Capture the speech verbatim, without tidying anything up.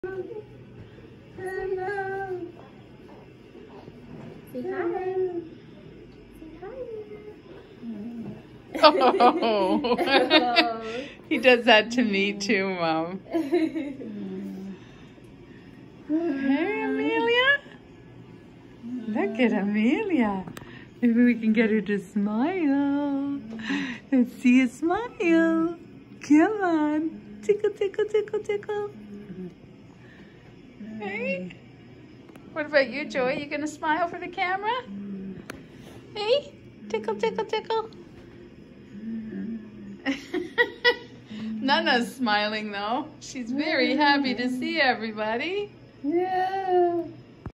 Hello. Say hi. Say hi. Oh. He does that to me too, Mom. Hey, Amelia. Look at Amelia. Maybe we can get her to smile. Let's see a smile. Come on. Tickle, tickle, tickle, tickle. Hey. What about you, Joey? You gonna smile for the camera? Hey. Tickle, tickle, tickle. Nana's smiling though. She's very happy to see everybody. Yeah.